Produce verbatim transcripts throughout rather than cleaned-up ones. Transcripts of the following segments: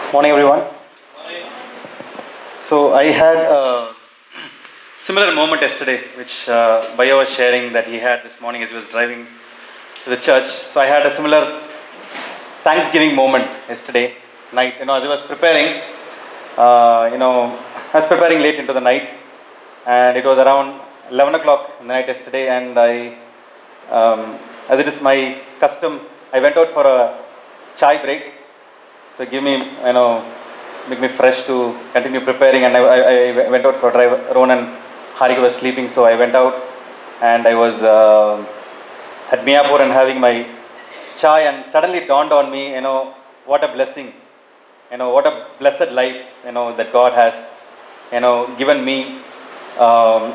Morning, everyone. So I had a similar moment yesterday, which uh, Baya was sharing that he had this morning as he was driving to the church. So I had a similar Thanksgiving moment yesterday night. You know, as I was preparing, uh, you know, I was preparing late into the night, and it was around eleven o'clock in the night yesterday, and I, um, as it is my custom, I went out for a chai break. So give me, you know, make me fresh to continue preparing, and I, I, I went out for a drive. Ron and Harika was sleeping, so I went out, and I was uh, at Miyapur and having my chai, and suddenly it dawned on me, you know, what a blessing, you know, what a blessed life, you know, that God has, you know, given me. Um,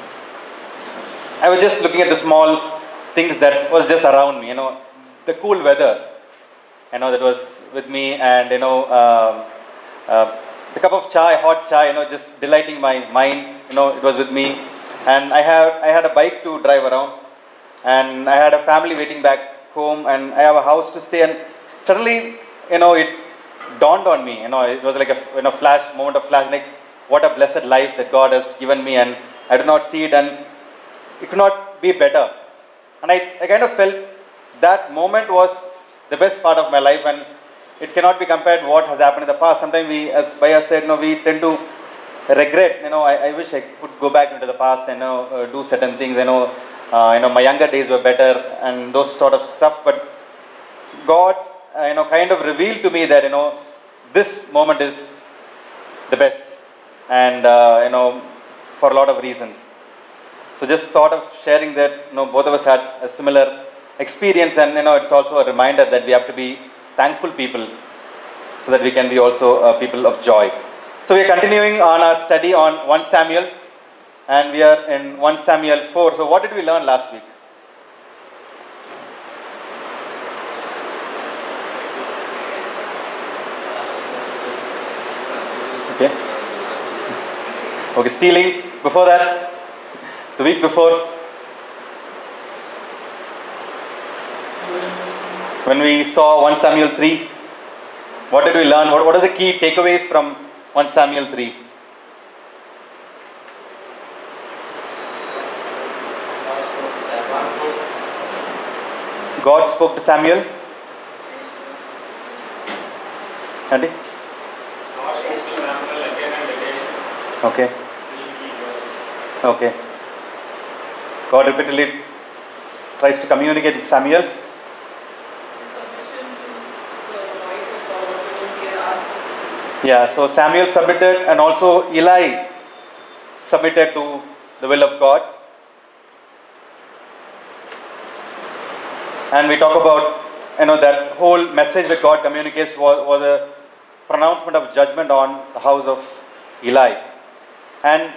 I was just looking at the small things that was just around me, you know, the cool weather, you know, that was with me, and you know, um, uh, the cup of chai, hot chai, you know, just delighting my mind, you know, it was with me, and I have I had a bike to drive around, and I had a family waiting back home, and I have a house to stay, and suddenly, you know, it dawned on me, you know, it was like a you know flash moment of flash, like what a blessed life that God has given me, and I do not see it, and it could not be better, and I, I kind of felt that moment was the best part of my life, and it cannot be compared to what has happened in the past. Sometimes we, as Baya said, you know, we tend to regret, you know, I, I wish I could go back into the past and, you know, uh, do certain things, you know, uh, you know, my younger days were better and those sort of stuff, but God, uh, you know, kind of revealed to me that, you know, this moment is the best, and, uh, you know, for a lot of reasons. So just thought of sharing that, you know, both of us had a similar experience, and, you know, it's also a reminder that we have to be thankful people so that we can be also uh, people of joy. So we are continuing on our study on First Samuel, and we are in First Samuel four. So what did we learn last week? Okay. Okay, stealing. Before that, the week before, when we saw First Samuel three, what did we learn? What, what are the key takeaways from First Samuel three? God spoke to Samuel. Andy? God speaks to Samuel again and again. Okay. Till he hears. Okay. God repeatedly tries to communicate with Samuel. Yeah, so Samuel submitted, and also Eli submitted to the will of God. And we talk about, you know, that whole message that God communicates was, was a pronouncement of judgment on the house of Eli. And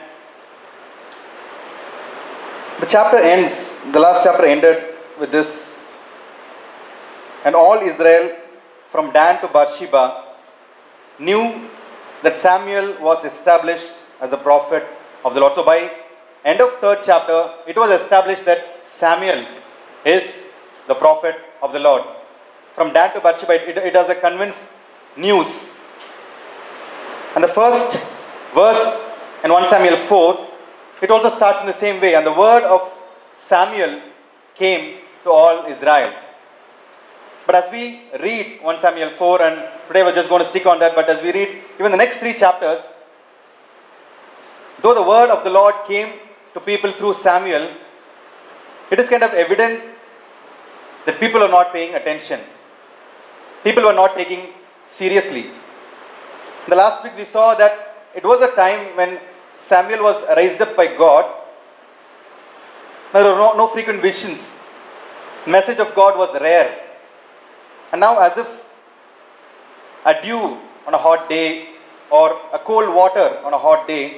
the chapter ends, the last chapter ended with this: and all Israel from Dan to Beersheba knew that Samuel was established as a prophet of the Lord. So by end of third chapter, it was established that Samuel is the prophet of the Lord. From Dan to Beersheba, it, it has a convinced news. And the first verse in First Samuel four, it also starts in the same way. And the word of Samuel came to all Israel. But as we read First Samuel four, and today we're just going to stick on that, but as we read even the next three chapters, though the word of the Lord came to people through Samuel, it is kind of evident that people are not paying attention. People were not taking seriously. In the last week we saw that it was a time when Samuel was raised up by God. There were no, no frequent visions. The message of God was rare. And now, as if a dew on a hot day or a cold water on a hot day,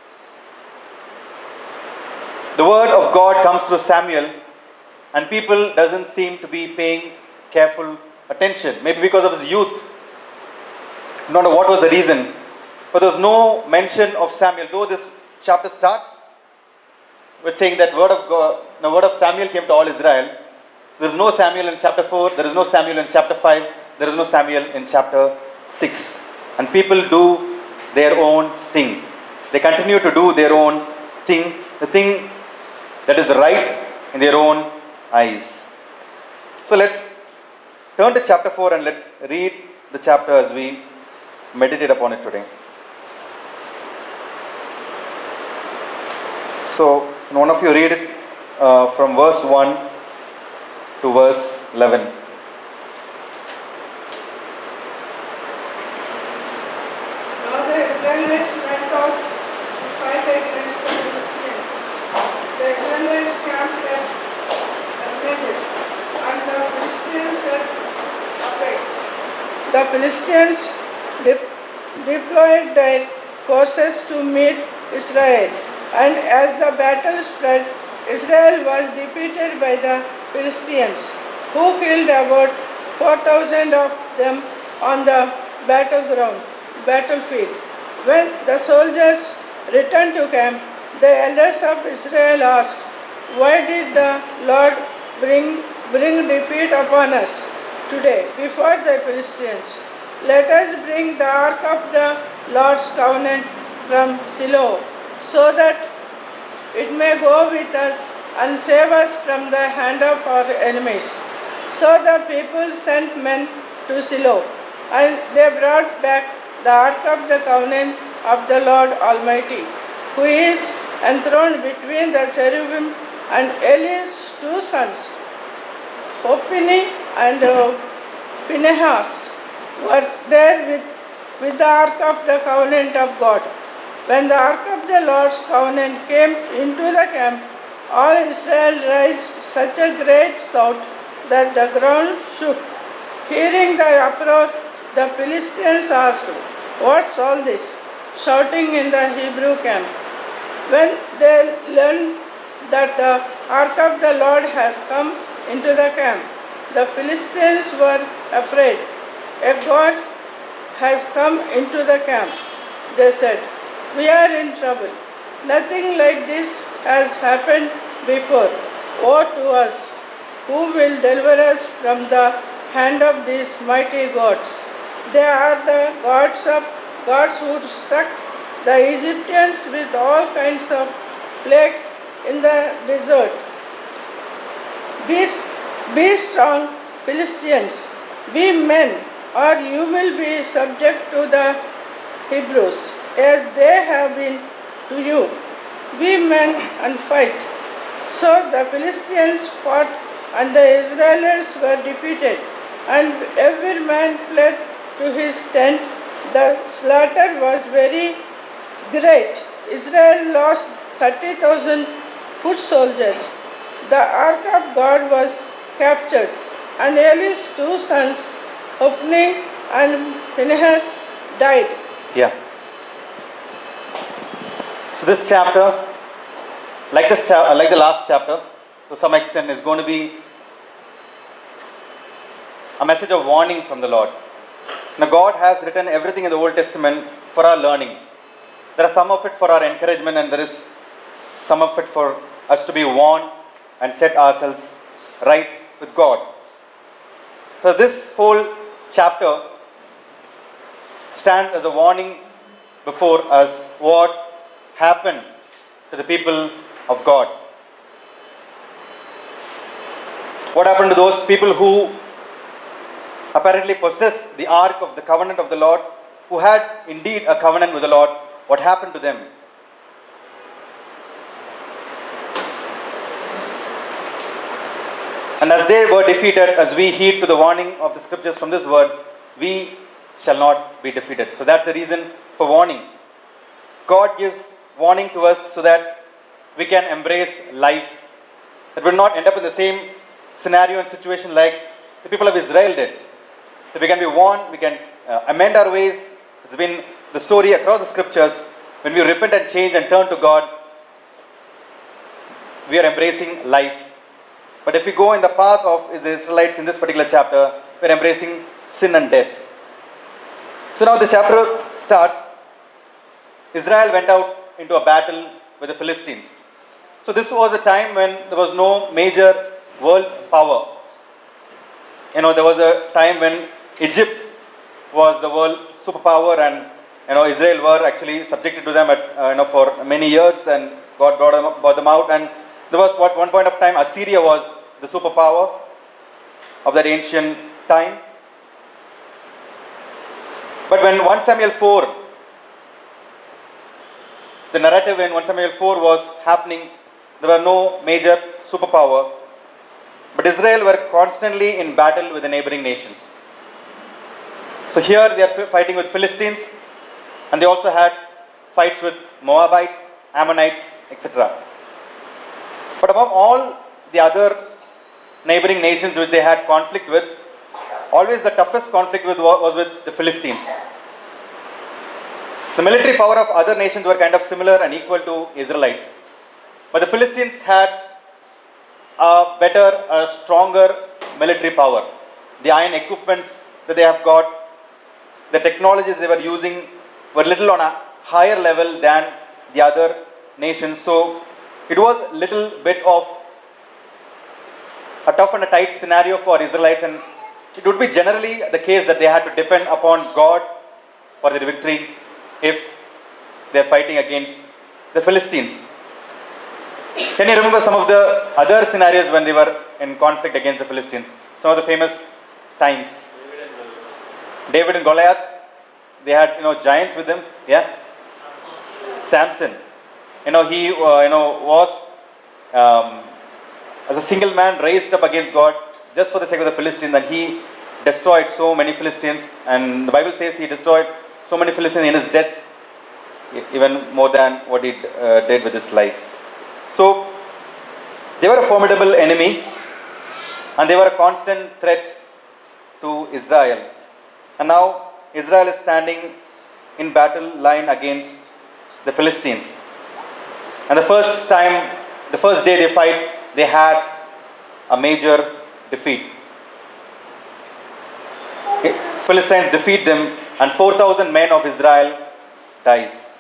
the word of God comes through Samuel, and people doesn't seem to be paying careful attention. Maybe because of his youth. I don't know what was the reason, but there was no mention of Samuel. Though this chapter starts with saying that word of God, the word of Samuel came to all Israel, there is no Samuel in chapter four, there is no Samuel in chapter five, there is no Samuel in chapter six. And people do their own thing. They continue to do their own thing, the thing that is right in their own eyes. So let's turn to chapter four and let's read the chapter as we meditate upon it today. So, can one of you read it uh, from verse one to verse eleven? Now the Israelites went out to fight against the Philistines. The Israelites camped at Aphrodite, and the Philistines at Aphek. The Philistines de- deployed their forces to meet Israel, and as the battle spread, Israel was defeated by the Philistines, who killed about four thousand of them on the battleground, battlefield. When the soldiers returned to camp, the elders of Israel asked, "Why did the Lord bring, bring defeat upon us today before the Philistines? Let us bring the ark of the Lord's covenant from Shiloh, so that it may go with us and save us from the hand of our enemies." So the people sent men to Shiloh, and they brought back the ark of the covenant of the Lord Almighty, who is enthroned between the cherubim, and Eli's two sons, Hophni and uh, Phinehas, were there with, with the ark of the covenant of God. When the ark of the Lord's covenant came into the camp, all Israel raised such a great shout that the ground shook. Hearing the uproar, the Philistines asked, "What's all this?" shouting in the Hebrew camp. When they learned that the ark of the Lord has come into the camp, the Philistines were afraid. "A god has come into the camp," they said. "We are in trouble. Nothing like this has happened before. Woe to us! Who will deliver us from the hand of these mighty gods? They are the gods of gods who struck the Egyptians with all kinds of plagues in the desert. Be, be strong, Philistines. Be men, or you will be subject to the Hebrews, as they have been to you. Be men and fight." So the Philistines fought, and the Israelites were defeated, and every man fled to his tent. The slaughter was very great. Israel lost thirty thousand foot soldiers. The ark of God was captured, and Eli's two sons, Hophni and Phinehas, died. Yeah. So this chapter, like this cha- like the last chapter, to some extent, is going to be a message of warning from the Lord. Now, God has written everything in the Old Testament for our learning. There are some of it for our encouragement, and there is some of it for us to be warned and set ourselves right with God. So this whole chapter stands as a warning before us what happened to the people of God. What happened to those people who apparently possessed the ark of the covenant of the Lord, who had indeed a covenant with the Lord? What happened to them? And as they were defeated, as we heed to the warning of the scriptures from this word, we shall not be defeated. So that's the reason for warning. God gives warning to us so that we can embrace life, that we will not end up in the same scenario and situation like the people of Israel did. So we can be warned, we can uh, amend our ways. It's been the story across the scriptures. When we repent and change and turn to God, we are embracing life. But if we go in the path of the Israelites in this particular chapter, we are embracing sin and death. So now the chapter starts. Israel went out into a battle with the Philistines. So this was a time when there was no major world power. You know, there was a time when Egypt was the world superpower, and you know Israel were actually subjected to them at, uh, you know for many years, and God brought them, brought them out. And there was what one point of time Assyria was the superpower of that ancient time. But when First Samuel four, the narrative in First Samuel four was happening, there were no major superpower, but Israel were constantly in battle with the neighboring nations. So here they are fighting with Philistines, and they also had fights with Moabites, Ammonites, et cetera. But among all the other neighboring nations which they had conflict with, always the toughest conflict with was with the Philistines. The military power of other nations were kind of similar and equal to Israelites. But the Philistines had a better, a stronger military power. The iron equipments that they have got, the technologies they were using were little on a higher level than the other nations. So it was a little bit of a tough and a tight scenario for Israelites, and it would be generally the case that they had to depend upon God for their victory if they are fighting against the Philistines. Can you remember some of the other scenarios when they were in conflict against the Philistines? Some of the famous times. David and Goliath, they had you know giants with them. Yeah. Samson, you know he uh, you know was um, as a single man raised up against God just for the sake of the Philistines, and he destroyed so many Philistines. And the Bible says he destroyed so many Philistines in his death, even more than what he uh, did with his life. So they were a formidable enemy, and they were a constant threat to Israel. And now Israel is standing in battle line against the Philistines. And the first time, the first day they fight, they had a major defeat. Philistines defeat them, and four thousand men of Israel dies.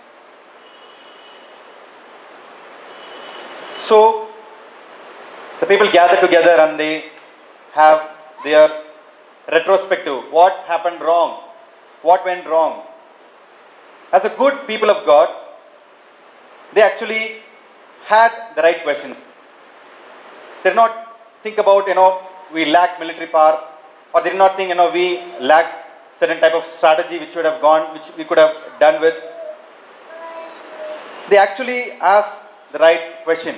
So the people gather together and they have their retrospective. What happened wrong? What went wrong? As a good people of God, they actually had the right questions. They did not think about, you know, we lack military power, or they did not think, you know, we lack certain type of strategy which would have gone, which we could have done with. They actually asked the right question.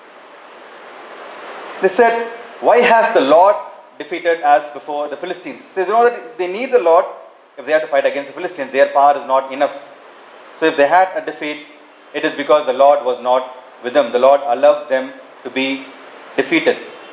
They said, why has the Lord defeated us before the Philistines? They know that they need the Lord if they have to fight against the Philistines. Their power is not enough. So if they had a defeat, it is because the Lord was not with them. The Lord allowed them to be defeated.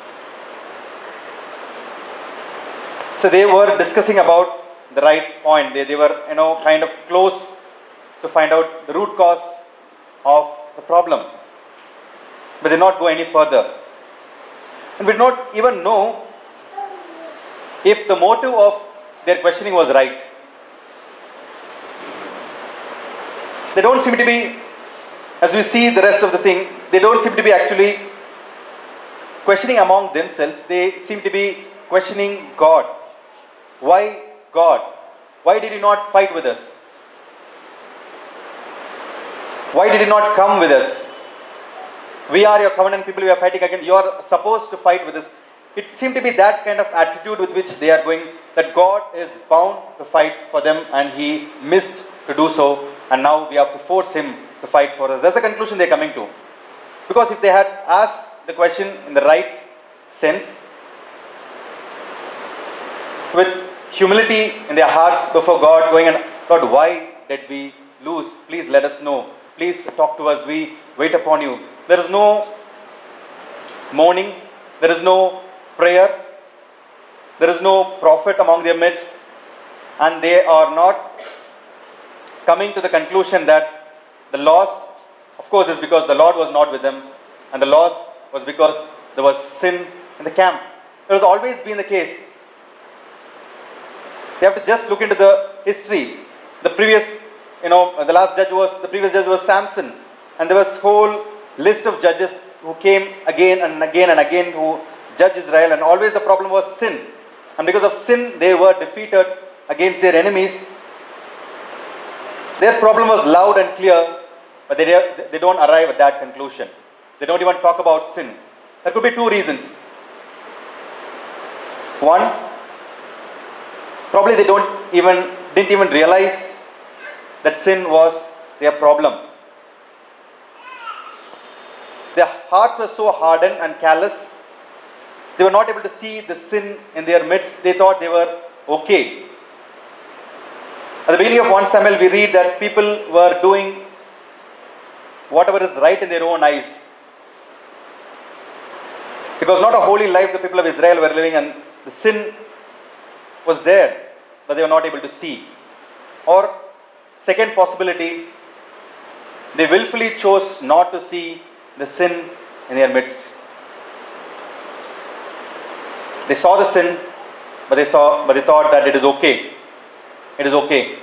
So they were discussing about the right point. They, they were, you know, kind of close to find out the root cause of the problem. But they did not go any further. And we did not even know if the motive of their questioning was right. They don't seem to be, as we see the rest of the thing, they don't seem to be actually questioning among themselves. They seem to be questioning God. Why God? Why did you not fight with us? Why did you not come with us? We are your covenant people, we are fighting against, you are supposed to fight with us. It seemed to be that kind of attitude with which they are going, that God is bound to fight for them and he missed to do so, and now we have to force him to fight for us. That's the conclusion they are coming to. Because if they had asked the question in the right sense, with humility in their hearts before God, going and, God, why did we lose? Please let us know. Please talk to us. We wait upon you. There is no mourning. There is no prayer. There is no prophet among their midst. And they are not coming to the conclusion that the loss, of course, is because the Lord was not with them. And the loss was because there was sin in the camp. It has always been the case. They have to just look into the history. The previous, you know, the last judge was, the previous judge was Samson. And there was whole list of judges who came again and again and again who judged Israel. And always the problem was sin. And because of sin, they were defeated against their enemies. Their problem was loud and clear, but they, they don't arrive at that conclusion. They don't even talk about sin. There could be two reasons. One, probably they don't even didn't even realize that sin was their problem. Their hearts were so hardened and callous, they were not able to see the sin in their midst. They thought they were okay. At the beginning of First Samuel, we read that people were doing whatever is right in their own eyes. It was not a holy life the people of Israel were living, and the sin was there, but they were not able to see. Or, second possibility, they willfully chose not to see the sin in their midst. They saw the sin, but they saw, but they thought that it is okay. It is okay.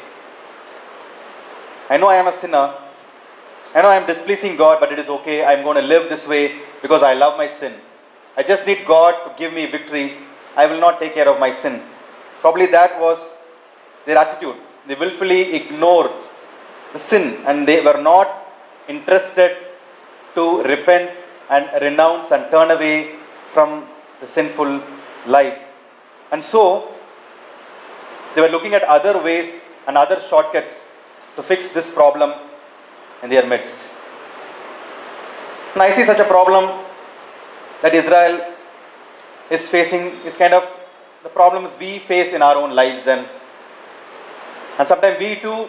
I know I am a sinner. I know I am displeasing God, but it is okay. I am going to live this way because I love my sin. I just need God to give me victory. I will not take care of my sin. Probably that was their attitude. They willfully ignored the sin, and they were not interested to repent and renounce and turn away from the sinful life. And so, they were looking at other ways and other shortcuts to fix this problem in their midst. And I see such a problem that Israel is facing is kind of the problems we face in our own lives, and and sometimes we too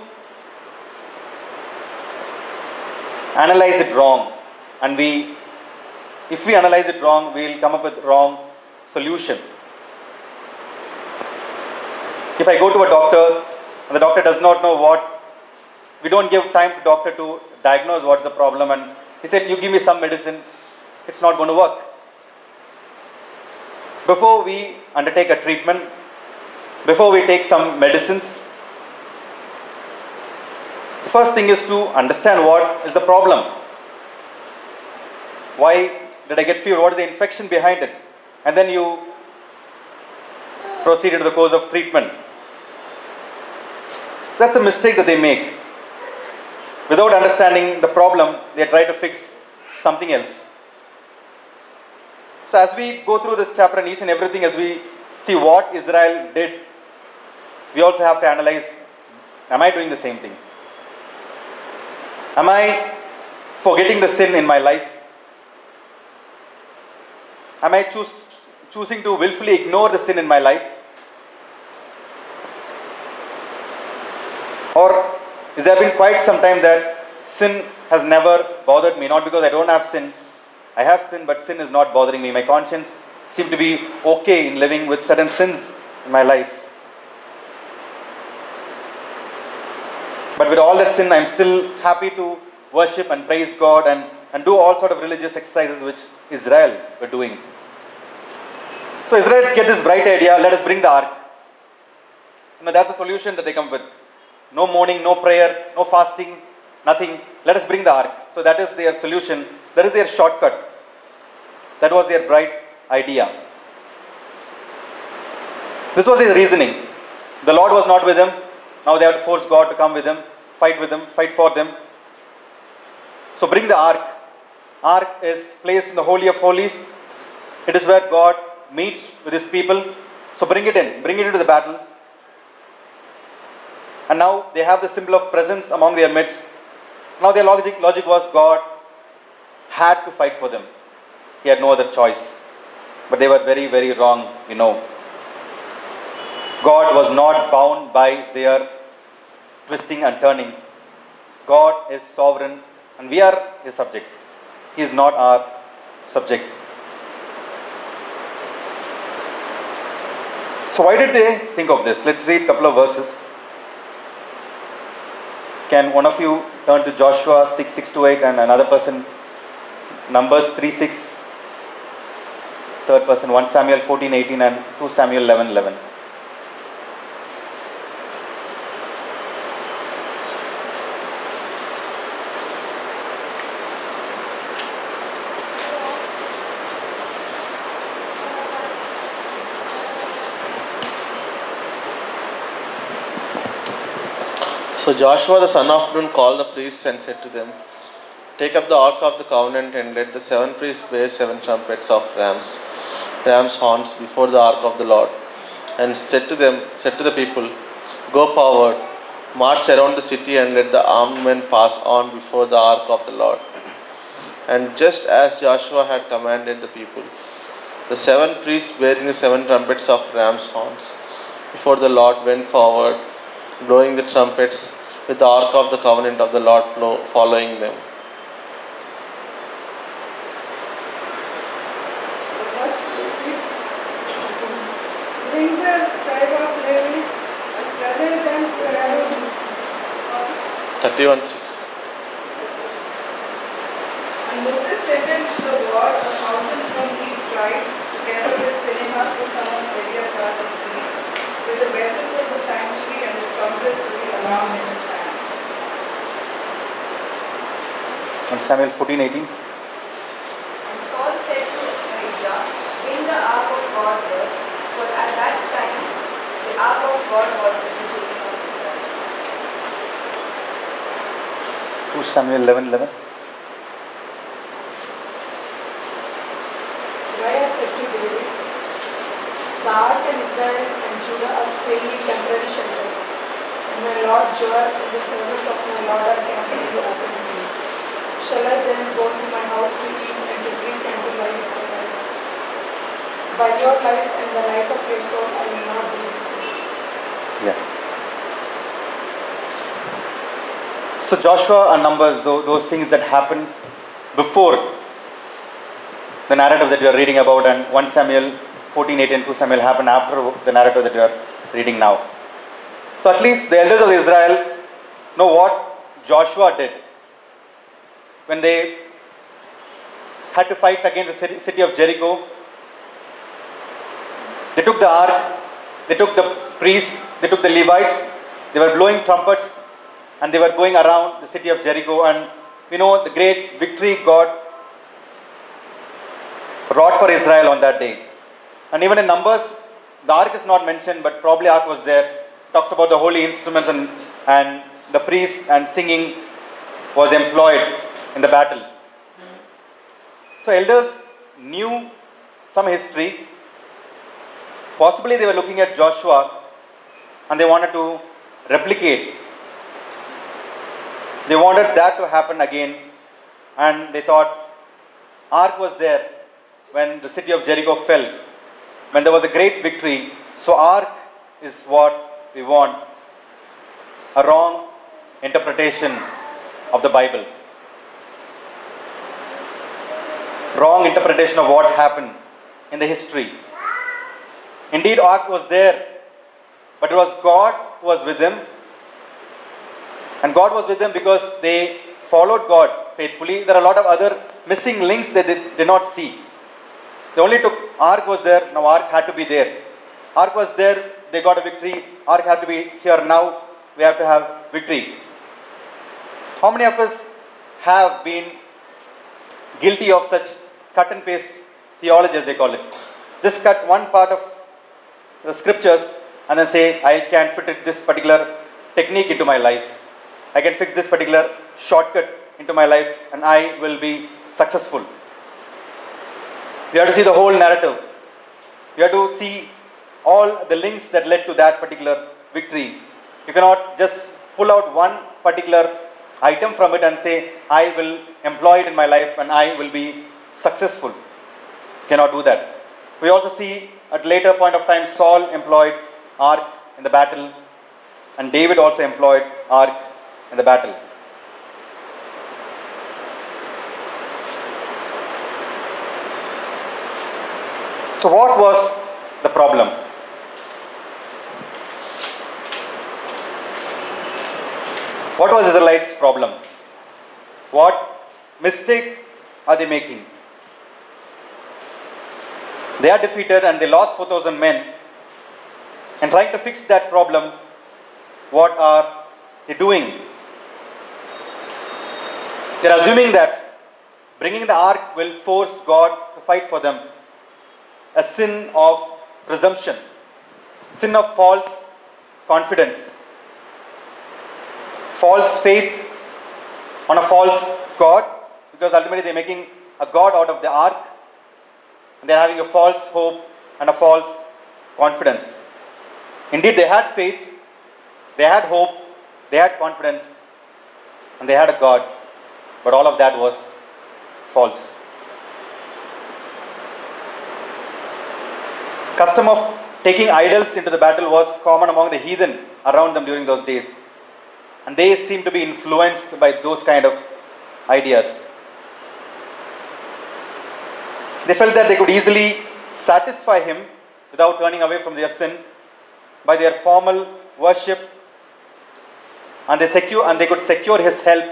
analyze it wrong, and we if we analyze it wrong, we will come up with wrong solution. If I go to a doctor and the doctor does not know what, we don't give time to doctor to diagnose what's the problem, and he said, you give me some medicine, it's not going to work. Before we undertake a treatment, before we take some medicines, the first thing is to understand what is the problem. Why did I get fever? What is the infection behind it? And then you proceed into the course of treatment. That's a mistake that they make. Without understanding the problem, they try to fix something else. So as we go through this chapter and each and everything, as we see what Israel did, we also have to analyze, am I doing the same thing? Am I forgetting the sin in my life? Am I choose, choosing to willfully ignore the sin in my life? Or is there been quite some time that sin has never bothered me? Not because I don't have sin. I have sin, but sin is not bothering me. My conscience seems to be okay in living with certain sins in my life. But with all that sin, I am still happy to worship and praise God and, and do all sort of religious exercises which Israel were doing. So Israelites get this bright idea, let us bring the ark. You know, that's the solution that they come with. No mourning, no prayer, no fasting, nothing. Let us bring the ark. So that is their solution. That is their shortcut. That was their bright idea. This was his reasoning. The Lord was not with them. Now they have to force God to come with them, fight with them, fight for them. So bring the ark. Ark is placed in the Holy of Holies. It is where God meets with his people. So bring it in. Bring it into the battle. And now they have the symbol of presence among their midst. Now their logic, logic was God had to fight for them. He had no other choice. But they were very, very wrong, you know. God was not bound by their twisting and turning. God is sovereign and we are his subjects. He is not our subject. So why did they think of this? Let's read a couple of verses. Can one of you turn to Joshua six, six to eight, and another person Numbers three, six, third person First Samuel fourteen, eighteen, and Second Samuel eleven, eleven. So Joshua the son of Nun called the priests and said to them, take up the ark of the covenant and let the seven priests bear seven trumpets of rams, ram's horns before the ark of the Lord. And said to them, said to the people, go forward, march around the city and let the armed men pass on before the ark of the Lord. And just as Joshua had commanded the people, the seven priests bearing the seven trumpets of ram's horns before the Lord went forward, blowing the trumpets, with the ark of the covenant of the Lord following them. Bring the tribe of Levi and gather them to Aaron. thirty-one six. And Moses sent them to the Lord a thousand from each tribe, together with Phinehas the son of Eleazar the priest, with the vessels of the sanctuary and the trumpets to be alarm in his hand. First Samuel fourteen eighteen. And Saul said to Ahijah, bring the ark of God there, for at that time the ark of God was with the children of Israel. Second Samuel eleven eleven. Uriah said to David, the ark and Israel and Judah are staying in temporary shelters, and my lord Joab and the servants of my lord are camped in the open field. Shall I then go into my house to eat and to drink and to lie with my wife? By your life and the life of your soul, I will not do this thing. Yeah. So Joshua and Numbers, those things that happened before the narrative that we are reading about, and First Samuel fourteen eighteen and Second Samuel happened after the narrative that we are reading now. So at least the elders of Israel know what Joshua did when they had to fight against the city of Jericho. They took the ark, they took the priests, they took the Levites, they were blowing trumpets and they were going around the city of Jericho, and we know the great victory God wrought for Israel on that day. And even in Numbers, the ark is not mentioned, but probably ark was there. It talks about the holy instruments and, and the priest and singing was employed in the battle. So elders knew some history. Possibly they were looking at Joshua and they wanted to replicate. They wanted that to happen again, and they thought ark was there when the city of Jericho fell, when there was a great victory. So ark is what we want. A wrong interpretation of the Bible. Wrong interpretation of what happened in the history. Indeed, ark was there, but it was God who was with them. And God was with them because they followed God faithfully. There are a lot of other missing links that they did not see. They only took ark was there, now ark had to be there. Ark was there, they got a victory. Ark had to be here, now we have to have victory. How many of us have been guilty of such cut and paste theology, as they call it? Just cut one part of the scriptures and then say, I can fit it, this particular technique into my life. I can fix this particular shortcut into my life and I will be successful. You have to see the whole narrative. You have to see all the links that led to that particular victory. You cannot just pull out one particular item from it and say, I will employ it in my life and I will be successful. You cannot do that. We also see at later point of time, Saul employed ark in the battle, and David also employed ark in the battle. So what was the problem? What was Israelites' problem? What mistake are they making? They are defeated and they lost four thousand men. And trying to fix that problem, what are they doing? They are assuming that bringing the ark will force God to fight for them. A sin of presumption, sin of false confidence. false faith on a false God, because ultimately they're making a God out of the ark, and they're having a false hope and a false confidence. Indeed, they had faith, they had hope, they had confidence, and they had a God, but all of that was false. Custom of taking idols into the battle was common among the heathen around them during those days, and they seemed to be influenced by those kind of ideas. They felt that they could easily satisfy him without turning away from their sin by their formal worship, and they secure and they could secure his help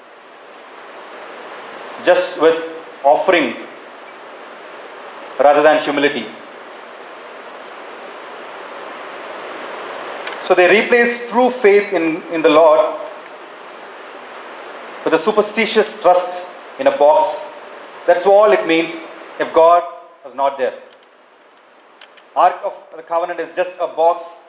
just with offering rather than humility. So they replaced true faith in, in the Lord with a superstitious trust in a box. That's all it means if God was not there. Ark of the Covenant is just a box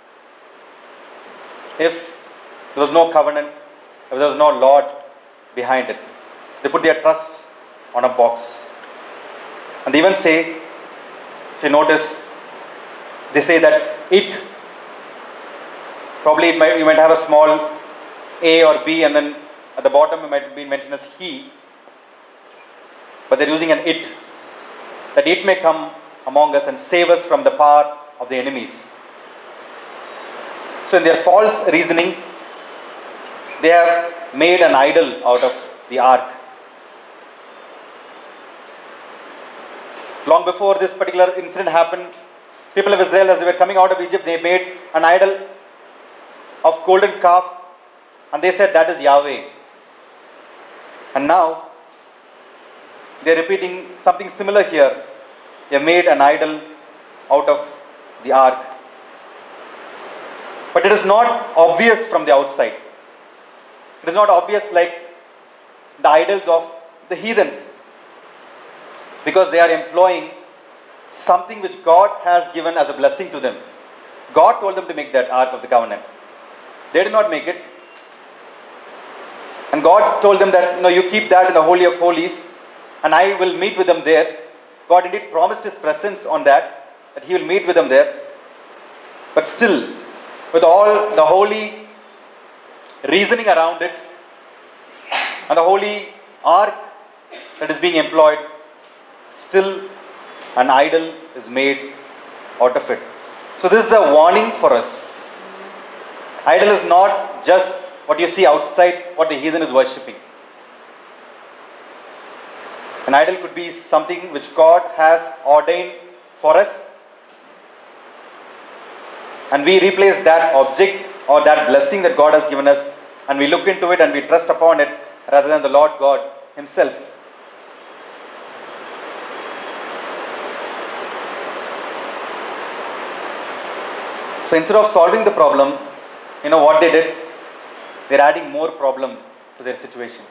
if there was no covenant, if there was no Lord behind it. They put their trust on a box. And they even say, if you notice, they say that it, probably it might, you might have a small A or B, and then at the bottom it might be mentioned as he, but they're using an it, that it may come among us and save us from the power of the enemies. So in their false reasoning, they have made an idol out of the ark. Long before this particular incident happened, people of Israel, as they were coming out of Egypt, they made an idol of golden calf, and they said that is Yahweh. And now they are repeating something similar here. They have made an idol out of the ark. But it is not obvious from the outside. It is not obvious like the idols of the heathens, because they are employing something which God has given as a blessing to them. God told them to make that Ark of the Covenant. They did not make it. And God told them that, you know, you keep that in the Holy of Holies, and I will meet with them there. God indeed promised His presence on that, that He will meet with them there. But still, with all the holy reasoning around it, and the holy ark that is being employed, still an idol is made out of it. So this is a warning for us. Idol is not just what you see outside, what the heathen is worshipping. An idol could be something which God has ordained for us, and we replace that object or that blessing that God has given us, and we look into it and we trust upon it rather than the Lord God Himself. So instead of solving the problem, you know what they did? They're adding more problem to their situation.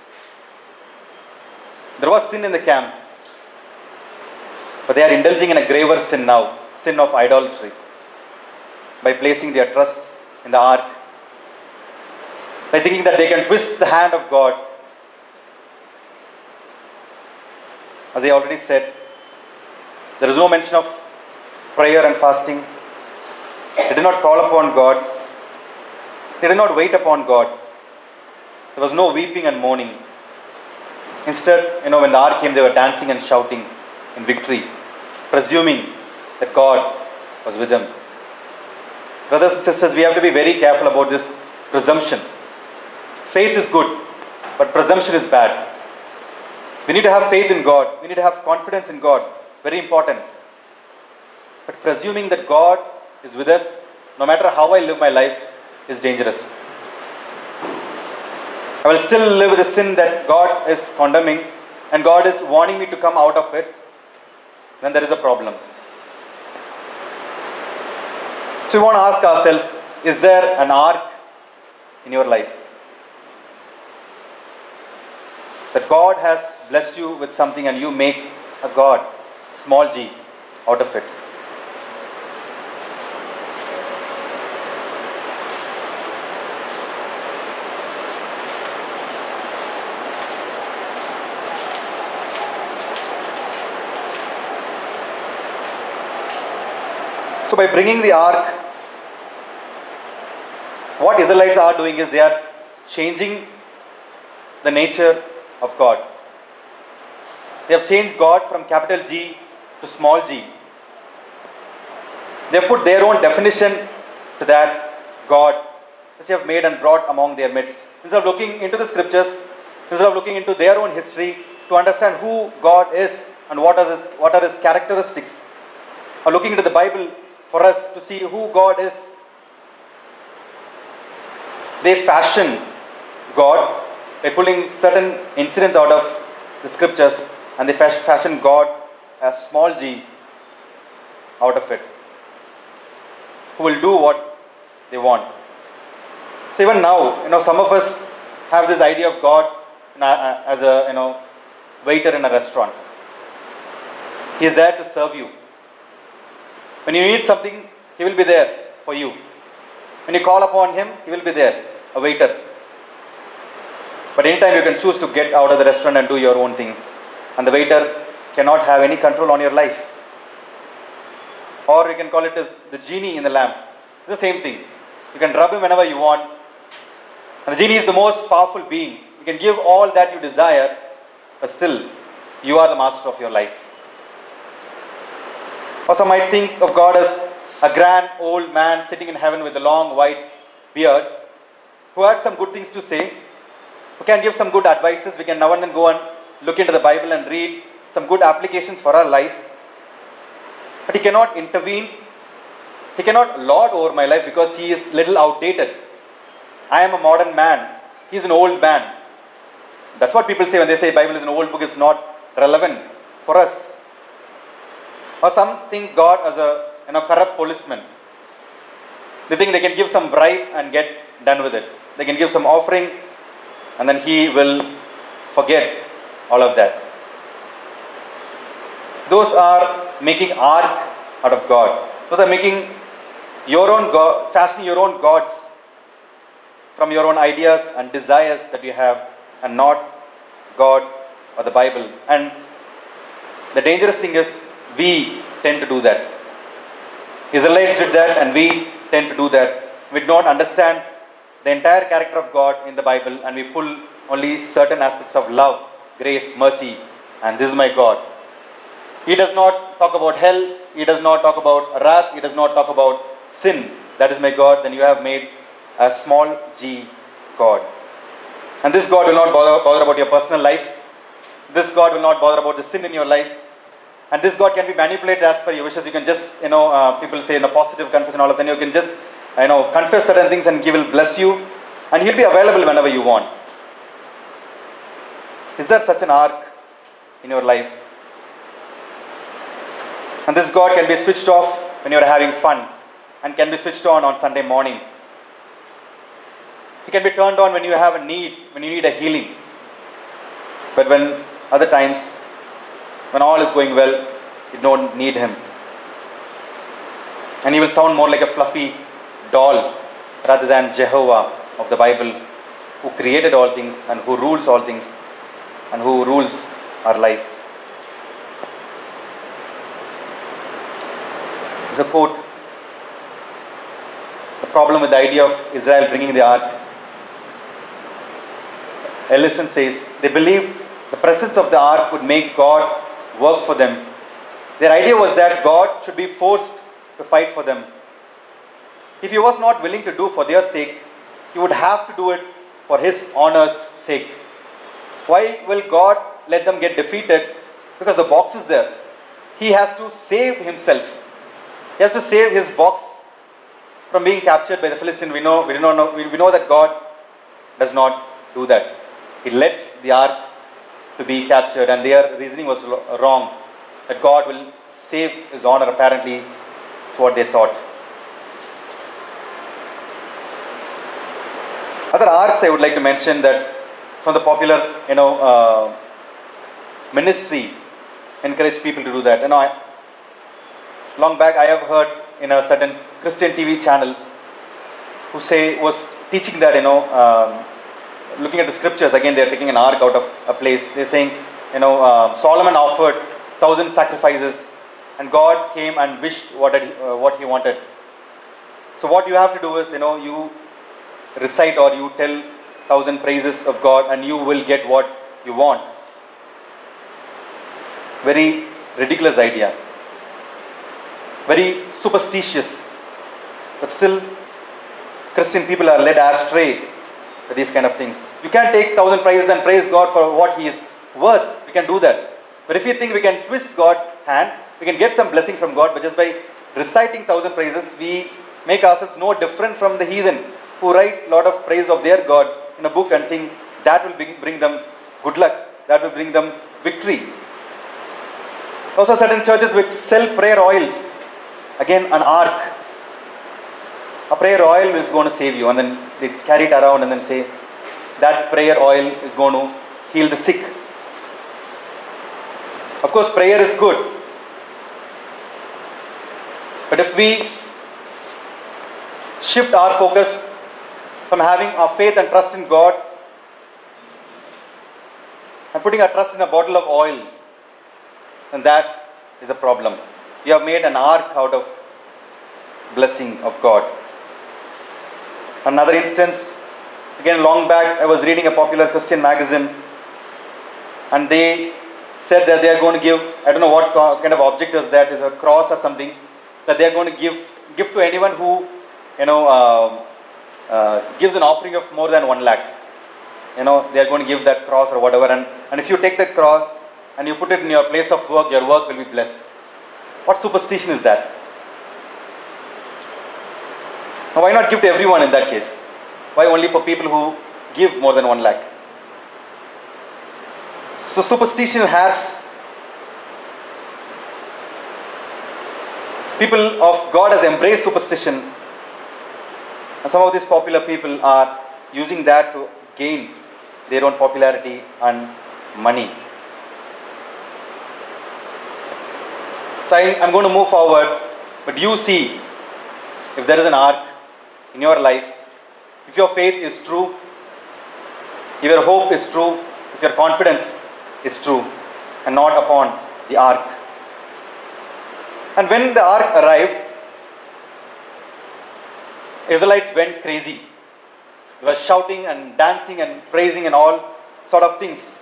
There was sin in the camp, but they are indulging in a graver sin now, sin of idolatry, by placing their trust in the ark, by thinking that they can twist the hand of God. As I already said, there is no mention of prayer and fasting. They did not call upon God. They did not wait upon God. There was no weeping and mourning. Instead, you know, when the ark came, they were dancing and shouting in victory, presuming that God was with them. Brothers and sisters, we have to be very careful about this presumption. Faith is good, but presumption is bad. We need to have faith in God. We need to have confidence in God. Very important. But presuming that God is with us, no matter how I live my life, is dangerous. I will still live with the sin that God is condemning, and God is warning me to come out of it. Then there is a problem. So we want to ask ourselves, is there an ark in your life? That God has blessed you with something and you make a God, small g, out of it. So by bringing the ark, what Israelites are doing is they are changing the nature of God. They have changed God from capital G to small g. They have put their own definition to that God which they have made and brought among their midst. Instead of looking into the scriptures, instead of looking into their own history to understand who God is and what are his, what are his characteristics, or looking into the Bible for us to see who God is, they fashion God by pulling certain incidents out of the scriptures, and they fashion God as small g out of it, who will do what they want. So even now, you know, some of us have this idea of God as a, you know, waiter in a restaurant. He is there to serve you. When you need something, he will be there for you. When you call upon him, he will be there, a waiter. But anytime you can choose to get out of the restaurant and do your own thing, and the waiter cannot have any control on your life. Or you can call it as the genie in the lamp. It's the same thing. You can rub him whenever you want. And the genie is the most powerful being. You can give all that you desire, but still, you are the master of your life. Or some might think of God as a grand old man sitting in heaven with a long white beard, who had some good things to say, who can give some good advices. We can now and then go and look into the Bible and read some good applications for our life. But he cannot intervene. He cannot lord over my life because he is little outdated. I am a modern man. He is an old man. That's what people say when they say Bible is an old book. It's not relevant for us. Or some think God as a, you know, corrupt policeman. They think they can give some bribe and get done with it. They can give some offering and then he will forget all of that. Those are making ark out of God. Those are making your own God, fashioning your own gods from your own ideas and desires that you have, and not God or the Bible. And the dangerous thing is, we tend to do that. Israelites did that, and we tend to do that. We don't understand the entire character of God in the Bible, and we pull only certain aspects of love, grace, mercy, and this is my God. He does not talk about hell. He does not talk about wrath. He does not talk about sin. That is my God. Then you have made a small g God. And this God will not bother, bother about your personal life. This God will not bother about the sin in your life. And this God can be manipulated as per your wishes. You can just, you know, uh, people say in a positive confession, all of that. You can just, you know, confess certain things and He will bless you. And He'll be available whenever you want. Is there such an ark in your life? And this God can be switched off when you are having fun, and can be switched on on Sunday morning. He can be turned on when you have a need, when you need a healing. But when other times, when all is going well, you don't need Him. And He will sound more like a fluffy doll rather than Jehovah of the Bible, who created all things and who rules all things and who rules our life. There's a quote. The problem with the idea of Israel bringing the ark. Ellison says, they believed the presence of the ark would make God work for them. Their idea was that God should be forced to fight for them. If He was not willing to do for their sake, He would have to do it for His honor's sake. Why will God let them get defeated? Because the box is there. He has to save Himself. He has to save His box from being captured by the Philistines. We know, we don't know, we know that God does not do that. He lets the ark to be captured, and their reasoning was wrong. That God will save His honor. Apparently, is what they thought. Other arks I would like to mention that some of the popular, you know, uh, ministry encourage people to do that. You know, I, long back I have heard in a certain Christian T V channel who say was teaching that, you know, um, looking at the scriptures, again they are taking an ark out of a place. They are saying, you know, uh, Solomon offered thousand sacrifices and God came and wished what, it, uh, what He wanted. So what you have to do is, you know, you recite or you tell thousand praises of God and you will get what you want. Very ridiculous idea. Very superstitious. But still, Christian people are led astray with these kind of things. You can't take thousand praises and praise God for what He is worth. We can do that. But if you think we can twist God's hand, we can get some blessing from God, but just by reciting thousand praises, we make ourselves no different from the heathen who write a lot of praise of their gods in a book and think that will bring, bring them good luck, that will bring them victory. Also certain churches which sell prayer oils. Again, an ark. A prayer oil is going to save you, and then they carry it around and then say that prayer oil is going to heal the sick. Of course, prayer is good. But if we shift our focus from having our faith and trust in God and putting our trust in a bottle of oil, then that is a problem. You have made an ark out of blessing of God. Another instance, again long back, I was reading a popular Christian magazine, and they said that they are going to give, I don't know what kind of object is that, is a cross or something, that they are going to give give to anyone who, you know, uh, uh, gives an offering of more than one lakh. You know, they are going to give that cross or whatever, and, and if you take that cross and you put it in your place of work, your work will be blessed. What superstition is that? Now, why not give to everyone in that case? Why only for people who give more than one lakh? So superstition has, people of God has embraced superstition, and some of these popular people are using that to gain their own popularity and money. So I, I'm going to move forward, but you see, if there is an ark in your life, if your faith is true, if your hope is true, if your confidence is true, and not upon the ark. And when the ark arrived, Israelites went crazy. They were shouting and dancing and praising and all sort of things.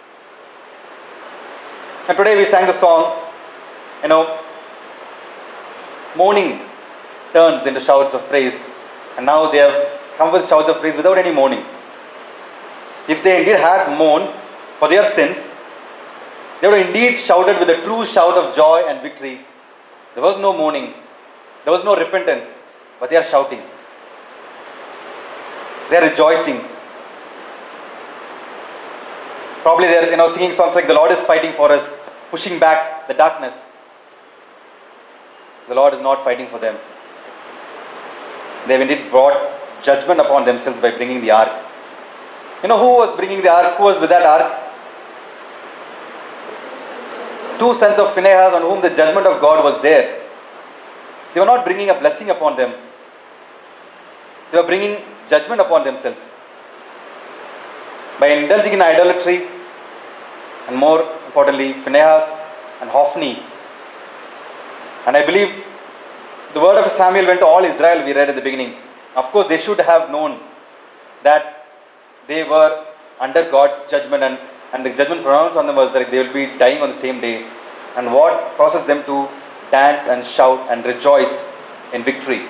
And today we sang the song, you know, mourning turns into shouts of praise. And now they have come with shouts of praise without any mourning. If they indeed had mourned for their sins, they would have indeed shouted with a true shout of joy and victory. There was no mourning, there was no repentance, but they are shouting. They are rejoicing. Probably they are, you know, singing songs like "The Lord is fighting for us," pushing back the darkness. The Lord is not fighting for them. They have indeed brought judgment upon themselves by bringing the ark. You know who was bringing the ark? Who was with that ark? Two sons of Phinehas on whom the judgment of God was there. They were not bringing a blessing upon them. They were bringing judgment upon themselves. By indulging in idolatry, and more importantly, Phinehas and Hophni. And I believe the word of Samuel went to all Israel, we read at the beginning. Of course, they should have known that they were under God's judgment, and, and the judgment pronounced on them was that they will be dying on the same day. And what causes them to dance and shout and rejoice in victory?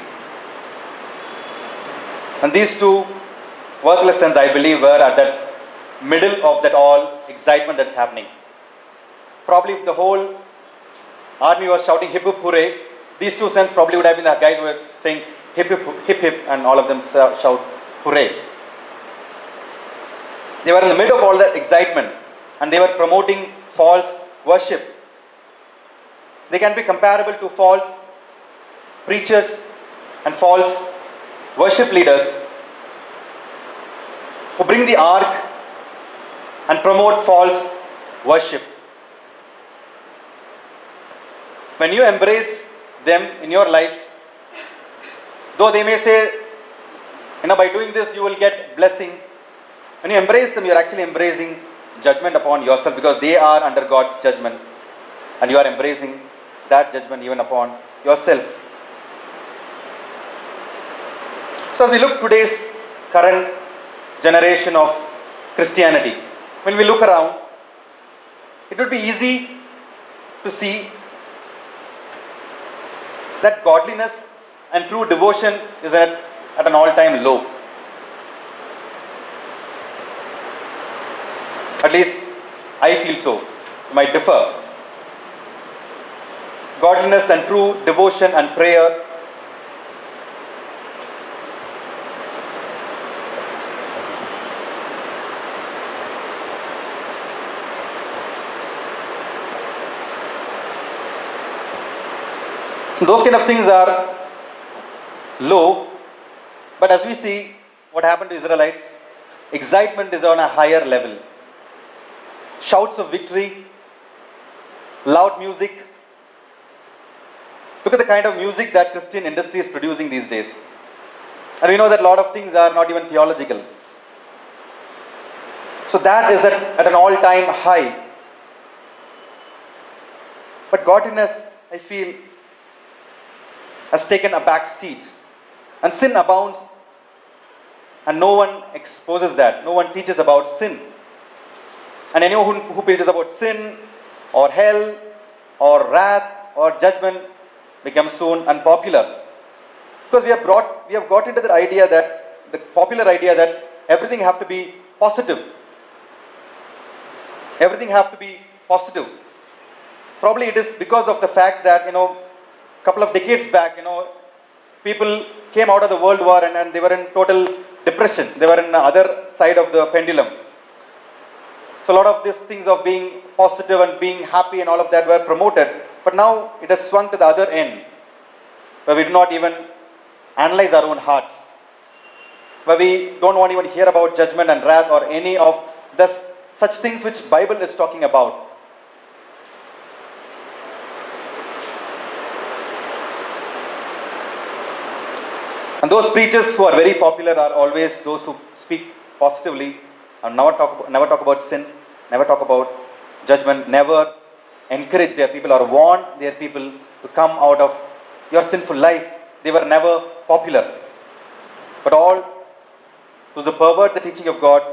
And these two worthless sons, I believe, were at that middle of that all excitement that's happening. Probably if the whole army was shouting hip hip hooray, these two sons probably would have been the guys who were saying hip hip hip hip, and all of them shout hooray. They were in the middle of all that excitement, and they were promoting false worship. They can be comparable to false preachers and false worship leaders who bring the ark and promote false worship. When you embrace them in your life, though they may say, you know, by doing this you will get blessing, when you embrace them, you are actually embracing judgment upon yourself, because they are under God's judgment and you are embracing that judgment even upon yourself. So as we look today's current generation of Christianity, when we look around, it would be easy to see that godliness and true devotion is at, at an all-time low. At least I feel so. You might differ. Godliness and true devotion and prayer those kind of things are low, but as we see what happened to Israelites, excitement is on a higher level. Shouts of victory, loud music. Look at the kind of music that Christian industry is producing these days. And we know that a lot of things are not even theological. So that is at, at an all-time high. But godliness, I feel, has taken a back seat. And sin abounds, and no one exposes that. No one teaches about sin. And anyone who, who preaches about sin or hell or wrath or judgment becomes soon unpopular. Because we have brought, we have got into the idea that, the popular idea that everything have to be positive. Everything have to be positive. Probably it is because of the fact that, you know, a couple of decades back, you know, people came out of the World War and, and they were in total depression. They were in the other side of the pendulum. So a lot of these things of being positive and being happy and all of that were promoted. But now it has swung to the other end, where we do not even analyze our own hearts, where we don't want to even hear about judgment and wrath or any of this, such things which Bible is talking about. And those preachers who are very popular are always those who speak positively and never talk about, never talk about sin, never talk about judgment, never encourage their people or warn their people to come out of your sinful life. They were never popular. But all those who pervert the teaching of God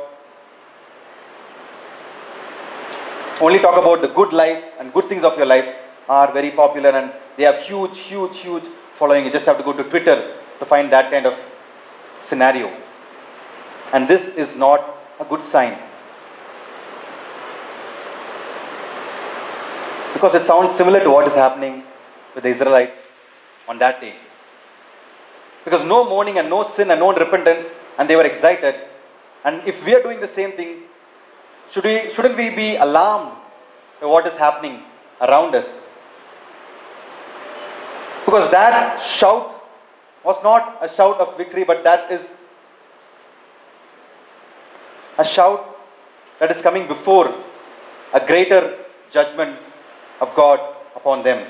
only talk about the good life and good things of your life are very popular, and they have huge, huge, huge following. You just have to go to Twitter to find that kind of scenario. And this is not a good sign. Because it sounds similar to what is happening with the Israelites on that day. Because no mourning and no sin and no repentance, and they were excited. And if we are doing the same thing, should we, shouldn't we be alarmed by what is happening around us? Because that shout was not a shout of victory, but that is a shout that is coming before a greater judgment of God upon them.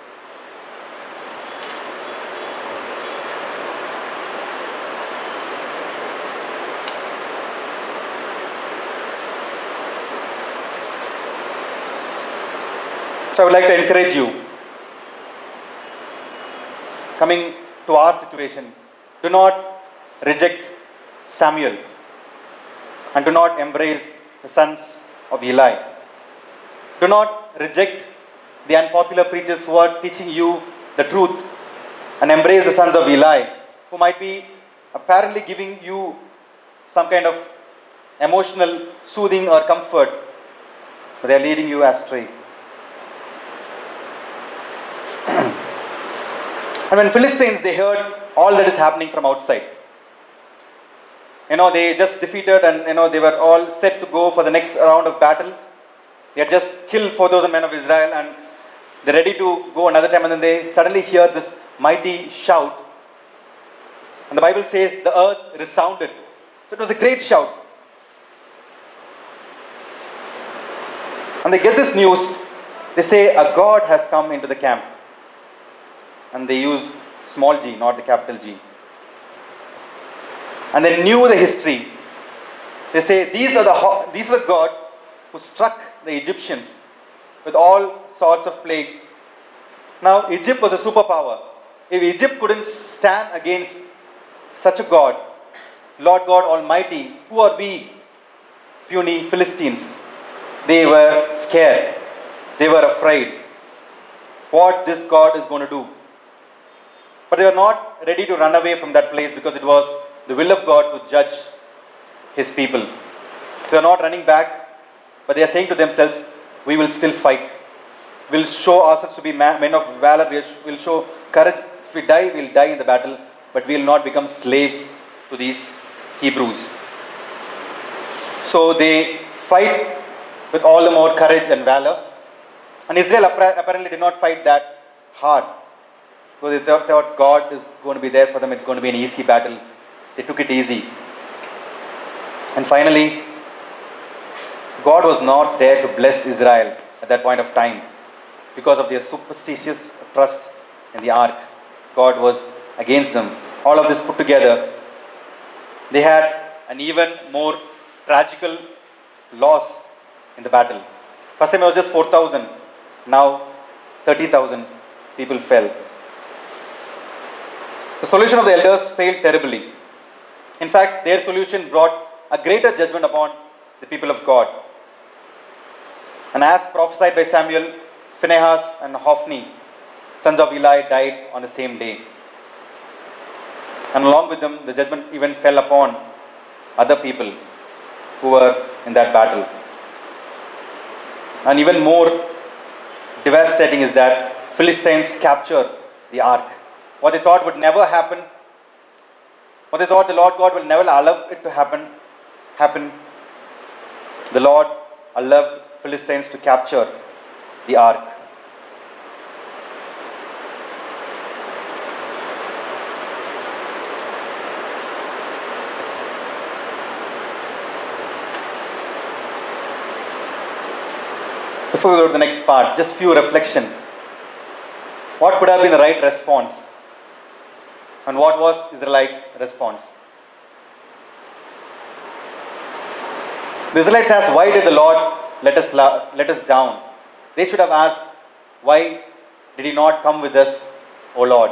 So I would like to encourage you, coming to our situation, do not reject Samuel and do not embrace the sons of Eli. Do not reject the unpopular preachers who are teaching you the truth, and embrace the sons of Eli, who might be apparently giving you some kind of emotional soothing or comfort, but they are leading you astray. And when Philistines, they heard all that is happening from outside, you know, they just defeated, and you know, they were all set to go for the next round of battle. They had just killed four thousand men of Israel, and they're ready to go another time, and then they suddenly hear this mighty shout. And the Bible says the earth resounded. So it was a great shout. And they get this news. They say a God has come into the camp. And they use small g, not the capital G. And they knew the history. They say these are the these were gods who struck the Egyptians with all sorts of plague. Now, Egypt was a superpower. If Egypt couldn't stand against such a God, Lord God Almighty, who are we, puny Philistines? They were scared. They were afraid. What this God is going to do. But they were not ready to run away from that place because it was the will of God to judge His people. They are not running back, but they are saying to themselves, we will still fight. We will show ourselves to be men of valor. We will show courage. If we die, we will die in the battle, but we will not become slaves to these Hebrews. So they fight with all the more courage and valor. And Israel apparently did not fight that hard. So they thought, thought God is going to be there for them. It's going to be an easy battle. They took it easy. And finally, God was not there to bless Israel at that point of time because of their superstitious trust in the ark. God was against them. All of this put together, they had an even more tragical loss in the battle. First time it was just four thousand. Now thirty thousand people fell. The solution of the elders failed terribly. In fact, their solution brought a greater judgment upon the people of God. And as prophesied by Samuel, Phinehas and Hophni, sons of Eli, died on the same day. And along with them, the judgment even fell upon other people who were in that battle. And even more devastating is that Philistines captured the ark. What they thought would never happen, what they thought the Lord God will never allow it to happen, happen. The Lord allowed Philistines to capture the ark. Before we go to the next part, just few reflection. What could have been the right response? And what was Israelites' response? The Israelites asked, why did the Lord let us, let us down? They should have asked, why did He not come with us, O Lord?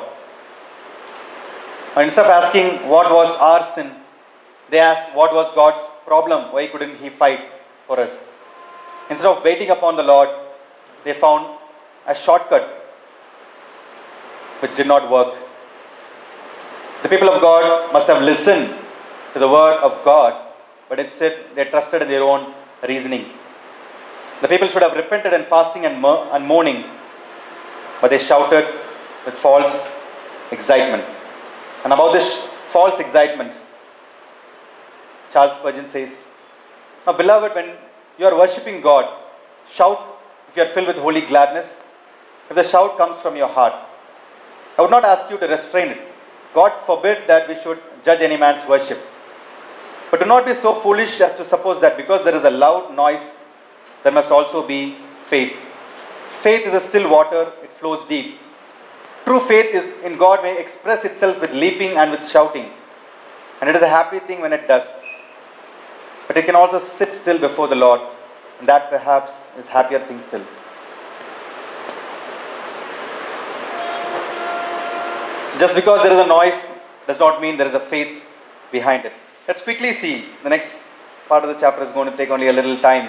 And instead of asking what was our sin, they asked what was God's problem, why couldn't He fight for us? Instead of waiting upon the Lord, they found a shortcut which did not work. The people of God must have listened to the word of God, but instead they trusted in their own reasoning. The people should have repented in fasting and mourning, but they shouted with false excitement. And about this false excitement, Charles Spurgeon says, now beloved, when you are worshipping God, shout if you are filled with holy gladness, if the shout comes from your heart. I would not ask you to restrain it. God forbid that we should judge any man's worship. But do not be so foolish as to suppose that because there is a loud noise, there must also be faith. Faith is a still water, it flows deep. True faith is in God may express itself with leaping and with shouting. And it is a happy thing when it does. But it can also sit still before the Lord, and that perhaps is happier thing still. So just because there is a noise does not mean there is a faith behind it. Let's quickly see. The next part of the chapter is going to take only a little time.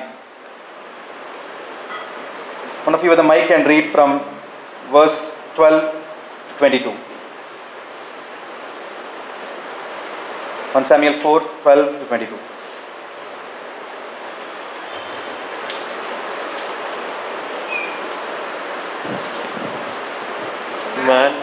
One of you with a mic can read from verse twelve to twenty-two. First Samuel four, twelve to twenty-two. Man,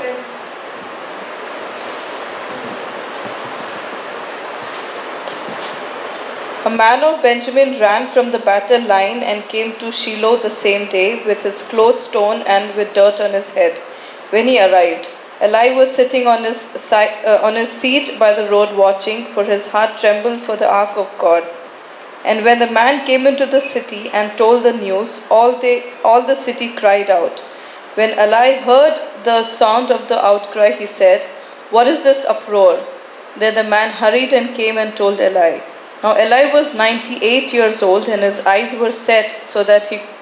a man of Benjamin ran from the battle line and came to Shiloh the same day with his clothes torn and with dirt on his head. When he arrived, Eli was sitting on his, si- uh, on his seat by the road watching, for his heart trembled for the ark of God. And when the man came into the city and told the news, all, they, all the city cried out. When Eli heard the sound of the outcry, he said, "What is this uproar?" Then the man hurried and came and told Eli. Now Eli was ninety-eight years old, and his eyes were set so that he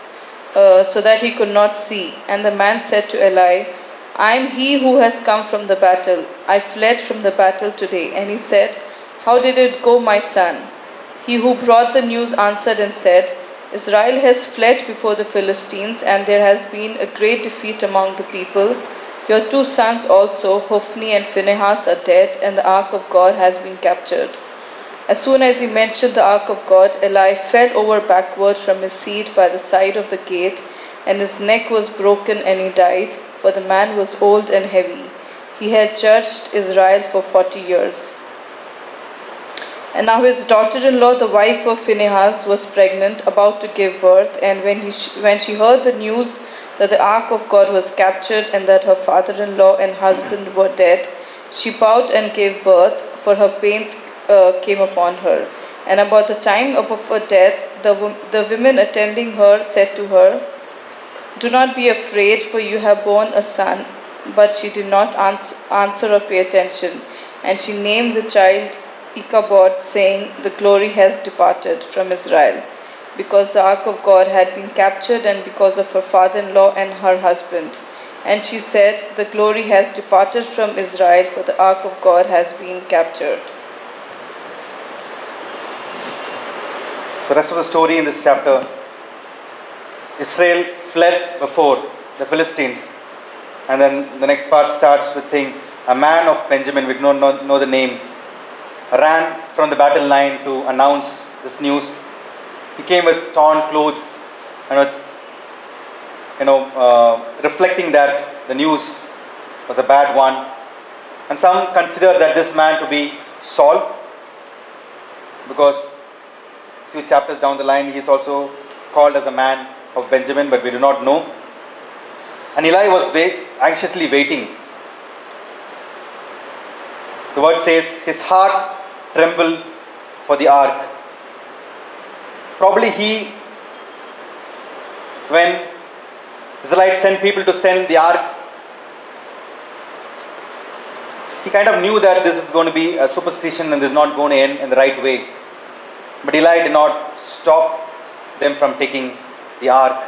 uh, so that he could not see. And the man said to Eli, I am he who has come from the battle. I fled from the battle today. And he said, How did it go, my son? He who brought the news answered and said, Israel has fled before the Philistines, and there has been a great defeat among the people. Your two sons also, Hophni and Phinehas, are dead, and the ark of God has been captured. As soon as he mentioned the ark of God, Eli fell over backward from his seat by the side of the gate, and his neck was broken, and he died, for the man was old and heavy. He had judged Israel for forty years. And now his daughter-in-law, the wife of Phinehas, was pregnant, about to give birth, and when, he sh- when she heard the news that the ark of God was captured and that her father-in-law and husband were dead, she bowed and gave birth, for her pains uh, came upon her. And about the time of her death, the, the women attending her said to her, Do not be afraid, for you have borne a son. But she did not ans- answer or pay attention, and she named the child Ichabod, saying, The glory has departed from Israel, because the ark of God had been captured, and because of her father-in-law and her husband. And she said, The glory has departed from Israel, for the ark of God has been captured. So the rest of the story in this chapter, Israel fled before the Philistines. And then the next part starts with saying, a man of Benjamin, we don't know, know the name, ran from the battle line to announce this news. He came with torn clothes and with, you know, uh, reflecting that the news was a bad one. And some consider that this man to be Saul, because a few chapters down the line he is also called as a man of Benjamin, but we do not know. And Eli was wait, anxiously waiting. The word says his heart trembled for the ark. Probably he, when Israelites sent people to send the ark, he kind of knew that this is going to be a superstition and this is not going to end in the right way. But Eli did not stop them from taking the ark.